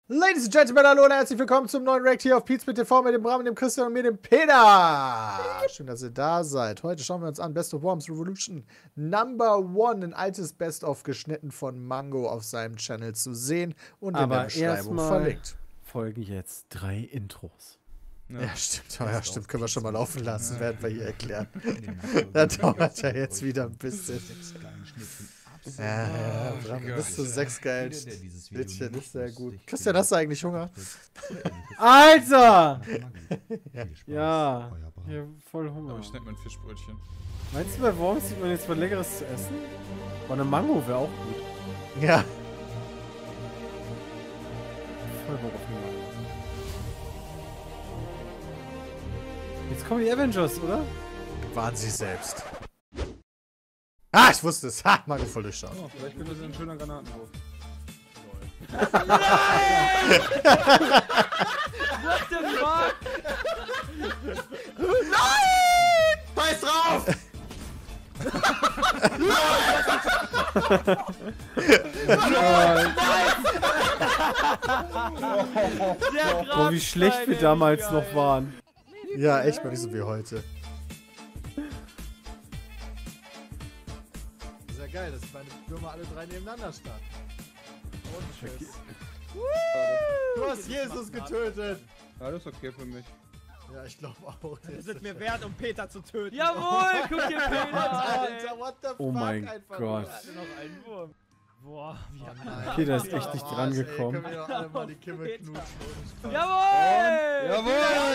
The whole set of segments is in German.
Ladies and Gentlemen, hallo und herzlich willkommen zum neuen React hier auf Pizza mit TV, mit dem Bram, mit dem Christian und mir, dem Peter. Schön, dass ihr da seid. Heute schauen wir uns an Best of Worms Revolution Number 1, ein altes Best-of geschnitten von Mango auf seinem Channel zu sehen und in der Beschreibung verlinkt. Folgen jetzt 3 Intros. Ja, stimmt. Ja, stimmt. Können wir schon mal laufen lassen, werden wir hier erklären. Das dauert ja jetzt wieder ein bisschen. Bram, bis zu 6 Geld. Schnittchen ist sehr gut. Christian, hast du eigentlich Hunger? Alter! Ja, ich hab voll Hunger. Aber ich schneide mein Fischbrötchen. Meinst du, bei Worms sieht man jetzt was Leckeres zu essen? Boah, eine Mango wäre auch gut. Ja. Voll Bock auf eine Mango. Jetzt kommen die Avengers, oder? Waren sie selbst. Ah, ich wusste es. Ha, Mango voll durchschaut. Oh, vielleicht wird das ein schöner Granatenwurf. What the fuck? Nein! Scheiß drauf! Boah, wie schlecht wir damals noch waren. Ja, echt mal nicht so wie heute. Ist ja geil, dass meine Würmer alle 3 nebeneinander standen. Und Schiss. Du hast Jesus getötet! Ja, das ist okay für mich. Ja, ich glaube auch. Das ist mir wert, um Peter zu töten. Jawohl, guck dir Peter an, Alter, what the fuck? Oh mein einfach Gott. nur. noch einen Wurm. Boah, wie Peter ist echt nicht dran Ey, gekommen. können wir doch alle mal die Kimme Peter. knutschen. ohne Spaß. Jawohl!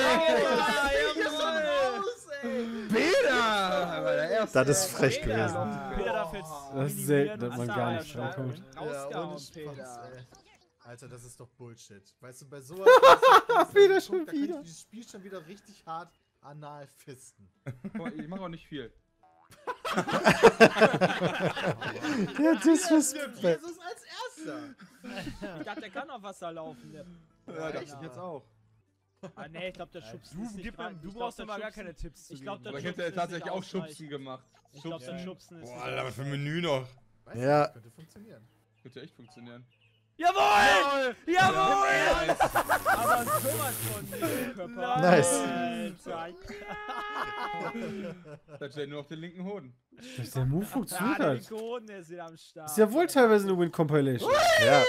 Peter! Das ist frech gewesen. Peter darf jetzt Das ist selten, dass man gar nicht drankommt. Ja, ohne Rausgehauen, Spaß, Peter. ey. Alter, das ist doch Bullshit. Weißt du, bei sowas... Wieder schon da kann wieder. ich dieses Spiel schon wieder richtig hart anal fisten. Boah, ich mache auch nicht viel. Der Disrespect. Jesus als Erster. Ich dachte, der kann auf Wasser laufen. Der Ja, dachte ich jetzt auch. Ah, nee, ich glaube, der Schubsen ist nicht rein. Du Ich brauchst glaub, immer der gar Schubsen- keine Tipps zu Ich glaube, geben. der Aber ich Schubsen hätte ist tatsächlich nicht auch ausreichend. Schubsen gemacht. Ich glaube, der Schubsen ist Boah, nicht Alter, was für ein Menü noch. Weißt Ja. du, könnte funktionieren. Könnte echt funktionieren. Jawohl! Jawohl! aber ein sowas von Körper. Nice. Alter. Da steht nur auf den linken Hoden. Dass der Move funktioniert Der hat. linke Hoden ist wieder am Start. Ist ja wohl teilweise eine Win-Compilation. Ja.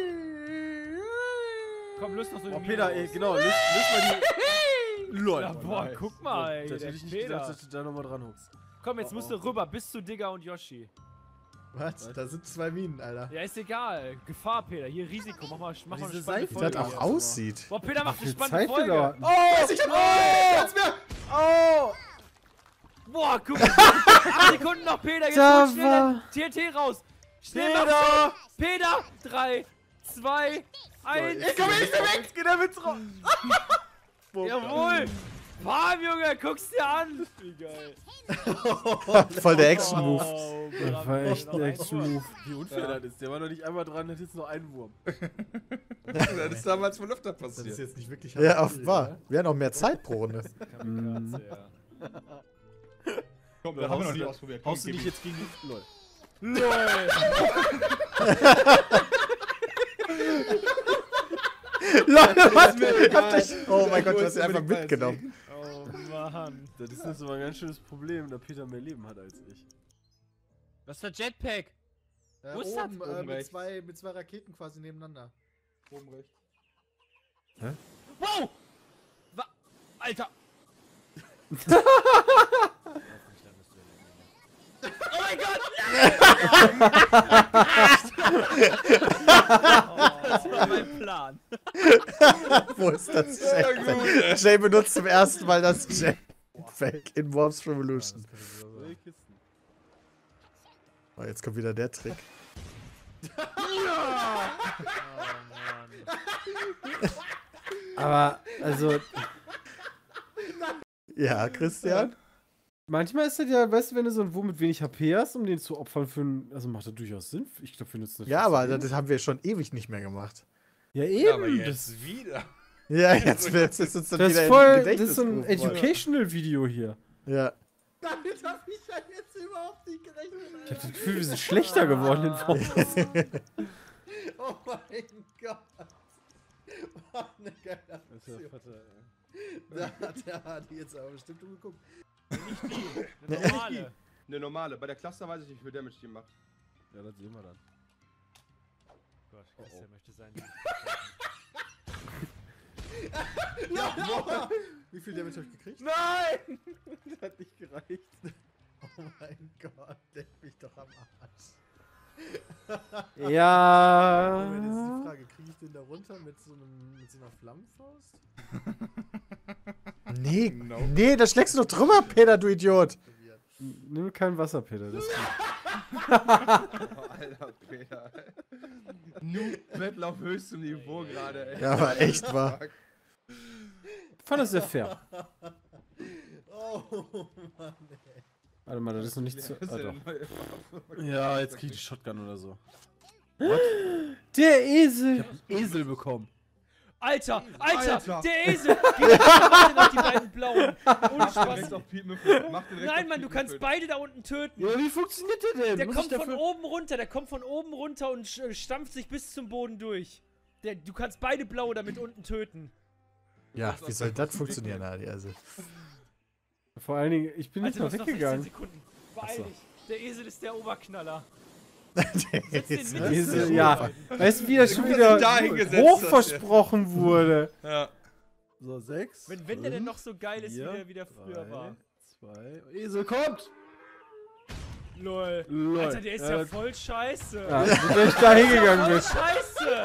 Komm, löst noch so Oh, die Peter, Mine ey, aus. genau, löst mal die... LOL. Ja, boah, nice. guck mal, ey, Das der hätte ich nicht Peter. gedacht, dass du da nochmal dran huckst. Komm, jetzt musst du rüber, bis zu Digger und Yoshi. Was? Da sind 2 Minen, Alter. Ja, ist egal. Gefahr, Peter. Hier Risiko. Mach mal eine diese spannende Seife- Wie das Folge. auch hier. aussieht. Boah, Peter macht eine Viel spannende Zeit Folge. gedauert. Oh! Boah, guck mal. 8 Sekunden noch, Peter. Jetzt Da hol schnell TNT raus. Schnell, Peter! Peter! 3, 2, 1. Ich komme nicht mehr weg! Geh da mit raus! Jawohl! Bam, Junge, guck's dir an! Wie geil. Voll der Action-Move. Oh, Das war echt noch ein ein Action-Move. Wie unfair das ist. Der war noch nicht einmal dran, hat jetzt noch einen Wurm. Das ist damals wohl öfter Das ist passiert. jetzt nicht wirklich... Ja, offenbar. Wir haben auch mehr Zeit pro Runde. Kamikaze, ja. Komm, das haben wir noch nicht ausprobiert. Komm, Haust du gib dich ihm. jetzt gegen die... LOL. Leute, was? mir Ihr habt egal. euch... Oh mein Gott, du Ich hast sie einfach unbedingt mal mitgenommen. Oh Mann. Das ist jetzt aber ein ganz schönes Problem, da Peter mehr Leben hat als ich. Was ist der Jetpack? Wo ist oben, das? Oben mit rechts. zwei Raketen quasi nebeneinander. Oben rechts. Wow! Alter! Oh mein Gott! Das war mein Plan. Wo ist das Jetpack? Jay benutzt zum ersten Mal das Jetpack in Worms Revolution. Oh, jetzt kommt wieder der Trick. Aber, also, Ja, Christian? manchmal ist das ja, weißt du, wenn du so einen Wurm mit wenig HP hast, um den zu opfern für einen, also macht das durchaus Sinn. Ich glaube, wir nutzen das. Ja, für aber Sinn. das haben wir schon ewig nicht mehr gemacht. Ja, Ja, aber eben. jetzt wieder. Ja, jetzt ist uns dann Das wieder ist voll, im das ist so ein Gedächtnis gerufen worden. Educational-Video hier. Ja. Damit hab ich ja jetzt überhaupt nicht gerechnet. Ich hab das Gefühl, wir sind schlechter geworden in Form. Oh mein Gott. Eine geile Das ist ja Aktion. Vater, Da hat der Hardy jetzt aber bestimmt geguckt. Nicht die. Eine normale. Eine normale. Bei der Cluster weiß ich nicht, wie viel Damage die macht. Ja, das sehen wir dann. Gott, Christian möchte sein. Ja! Wie viel Damage hab ich gekriegt? Nein! Das hat nicht gereicht. Oh mein Gott, leck mich doch am Arsch. Ja. Moment, jetzt ist die Frage, kriege ich den da runter mit so einer Flammenfaust? Nee, Nope. nee, da schlägst du doch drüber, Peter, du Idiot. Nimm kein Wasser, Peter. Das ist gut. Oh, Alter, Peter. Battle auf höchstem Niveau gerade, ey. Ja, aber echt wahr. Ich fand das sehr fair. Oh Mann, ey. Warte mal, das ist noch nicht zu. Das ist Ah, ja doch. eine neue Waffe. Ja, jetzt krieg ich die Shotgun oder so. What? Der Esel! Ich hab einen Esel bekommen. Alter, Alter. der Esel! Geh noch die beiden blauen. Ohne Spaß. Direkt auf Pete Müffel. Mach den direkt Nein, auf Mann, du Pete kannst Müffel. beide da unten töten. Ja, wie funktioniert der denn? Der Muss kommt ich von dafür- oben runter, und stampft sich bis zum Boden durch. Du kannst beide blaue damit unten töten. Ja, wie soll das funktionieren, Hardy? Also. Vor allen Dingen, ich bin nicht Alter, mal du hast noch 16 weggegangen. Sekunden. Beeil Achso. dich. Der Esel ist der Oberknaller. Der Setz den ist- mit. Esel, ja. Weißt du, wie das schon Gut, wieder dass du da hingesetzt hoch hast, versprochen wurde? Ja. So, 6. Wenn der denn noch so geil ist, wie der früher war. 2. Esel kommt! Lol. Lol. Alter, der ist ja voll scheiße. Ja, wenn ich da hingegangen Voll bin. scheiße.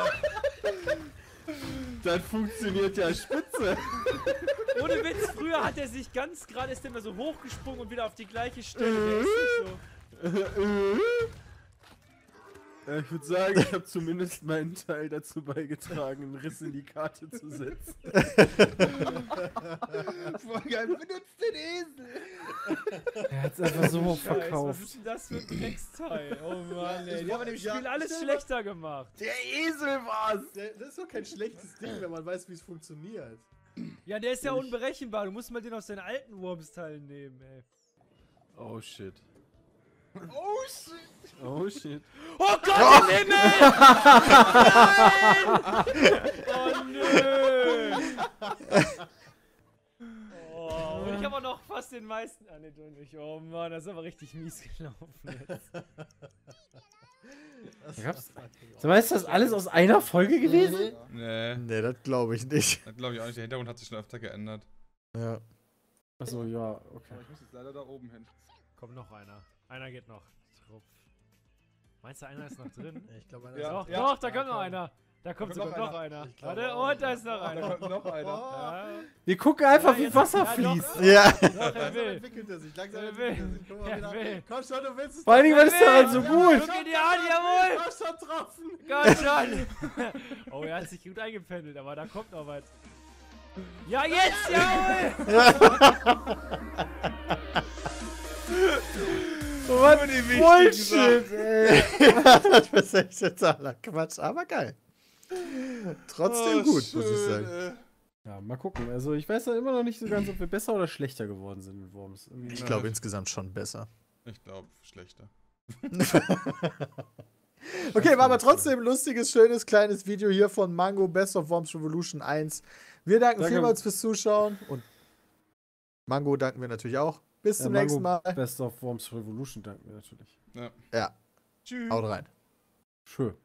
Das funktioniert ja spitze. Ohne Witz, früher hat er sich ganz gerade, ist der immer so hochgesprungen und wieder auf die gleiche Stelle. Der ist nicht so. Ja, ich würde sagen, ich habe zumindest meinen Teil dazu beigetragen, einen Riss in die Karte zu setzen. Voll geil. Benutzt den Esel. Er hat es einfach so hoch Scheiß, was verkauft. ist denn das für ein Drecksteil? Oh Mann, ey. Die haben in dem Ja, Spiel alles stell mal- schlechter gemacht. Der Esel war's! Das ist doch kein schlechtes Ding, wenn man weiß, wie es funktioniert. Ja, der ist ja unberechenbar. Du musst mal den aus deinen alten Worms-Teilen nehmen, ey. Oh shit. Oh shit. Oh shit. Oh Gott im Himmel! Nein! Oh nö! Oh, und ich habe auch noch fast den meisten. Ah, ne, du nicht. Oh Mann, das ist aber richtig mies gelaufen jetzt. Sag mal, ist das alles aus einer Folge gewesen? Nee, Nee, das glaube ich nicht. das glaube ich auch nicht. Der Hintergrund hat sich schon öfter geändert. Ja. Achso, ja, okay. Aber ich muss jetzt leider da oben hin. Kommt noch einer. Einer geht noch. Trupp. Meinst du, einer ist noch drin? Ich glaube, Ja. Doch, ja. doch, da kommt noch einer. Da kommt kommt sogar noch noch einer. Ich glaube Warte, auch. und da ist noch Da einer. kommt noch einer. Ja, Wir gucken einfach, Ja, wie jetzt- Wasser ja, doch. fließt. Ja. doch, er Langsam will. entwickelt er sich. Langsam Er entwickelt er will. sich. Guck mal Er wieder. will. Komm schon, du willst es. Vor allen Dingen, was ist daran so Ja, gut? Guck ihn dir an, jawohl! Du hast schon getroffen. Gott schon! Oh, er hat sich gut eingependelt, aber da kommt noch was. Ja, jetzt, jawohl! Was Nur die wichtigen Bullshit, ey. Das ist echt totaler Quatsch, aber geil. Trotzdem gut, muss ich sagen. Ja, mal gucken. Also, ich weiß ja immer noch nicht so ganz, ob wir besser oder schlechter geworden sind mit Worms. Irgendwie- Ich glaube insgesamt schon besser. Ich glaube, schlechter. Okay, war aber trotzdem ein lustiges, schönes, kleines Video hier von Mango Best of Worms Revolution 1. Wir danken Danke. vielmals fürs Zuschauen und Mango danken wir natürlich auch. Bis zum Mango nächsten Mal. Best of Worms Revolution danken wir natürlich. Ja. Ja, Tschüss. haut rein. Schön.